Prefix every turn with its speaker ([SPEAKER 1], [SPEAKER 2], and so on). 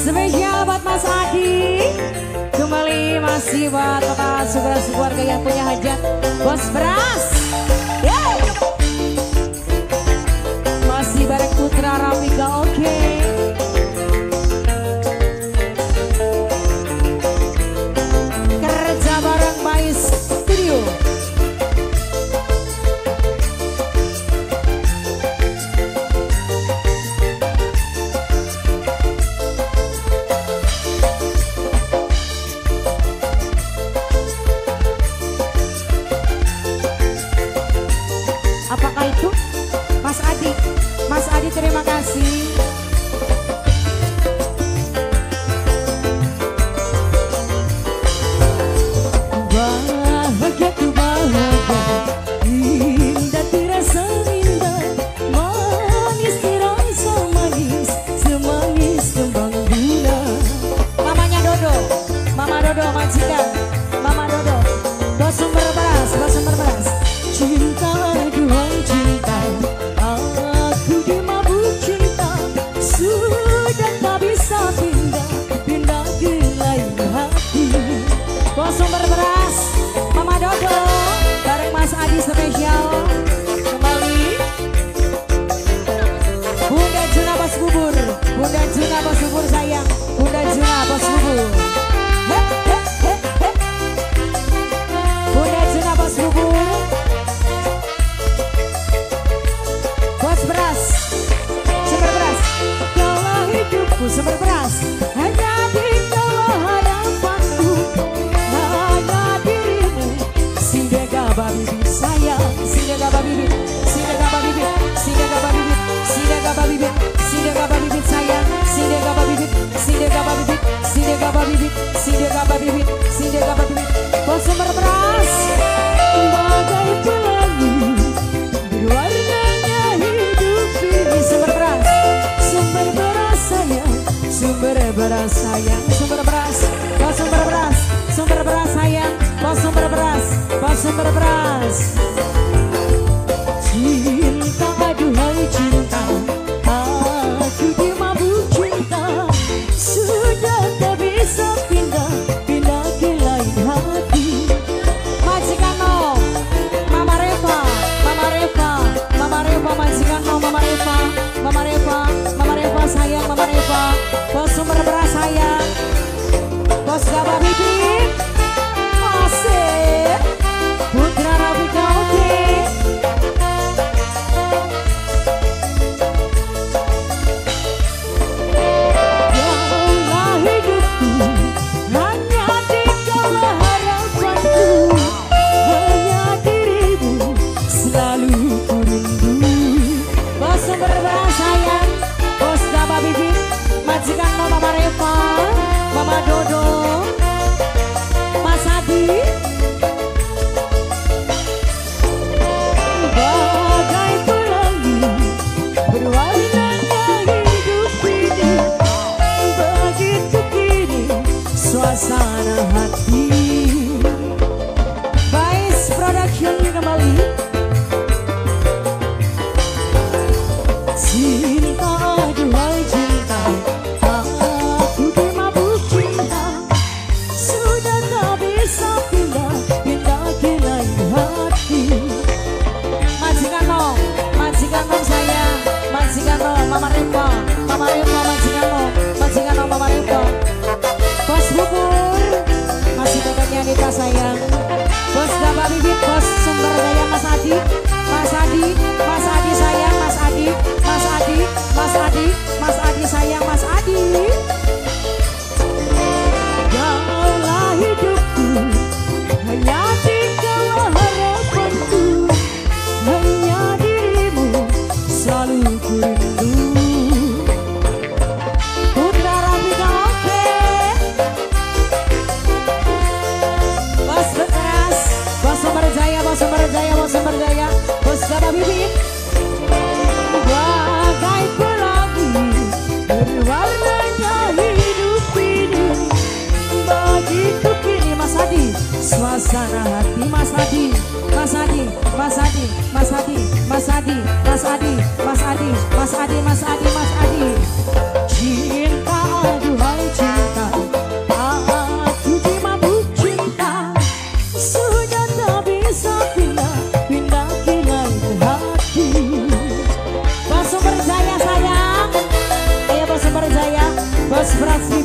[SPEAKER 1] Spesial buat Mas Adi. Kembali masih buat total keluarga yang punya hajat. Bos Beras. Masih bareng Putra Rafika, oke. Kerja bareng Bais Studio. Apakah itu Mas Adi? Mas Adi terima kasih. Bahagia ku bahagia, indah dirasa indah, manis dirasa manis, semanis kembang gula. Mamanya Dodo, Mama Dodo majikan, Mama Dodo, bos sumber beras, bos sumber beras. Cinta dua cinta, aku dimabuk cinta, sudah tak bisa pindah, pindah ke lain hati. Bos sumber beras, Mama Dodo, bareng Mas Adi spesial. Kembali Bunda Juna bos bubur, Bunda Juna bos bubur sayang, Bunda Juna bos bubur. Bunda Juna bos bubur. Sumber beras hanya di kau hadapanku, hanya dirimu. Sindega babibit sayang, sindega babibit, sindega babibit, sindega babibit, sindega babibit, sindega babibit sayang, sindega babibit, sindega babibit, sindega babibit, sindega babibit, sindega babibit. Oh sumber beras bagai pelangi, berwarnanya hidup ini. Sumber beras, sumber beras sayang, sumber beras sayang, sumber beras, bos sumber beras, sumber beras sayang, bos sumber beras, bos sumber beras. Cinta aduhai cinta, aku dimabuk cinta, sudah tak bisa pindah, pindah ke lain hati. Majikan no, Mama Reva, Mama Reva, Mama Reva, majikan no, Mama Reva, Mama Reva, Mama Reva sayang, Mama Reva. Bos sumber beras sayang, bos Gaba Bibit, asik, Putra Rafika oke. Yalah hidupku, hanya di kau harapanku, hanya dirimu selalu ku rindu. Bos sumber beras sayang, bos Gaba Bibit, majikan Mama Reva, Mama Dodo, Prasmi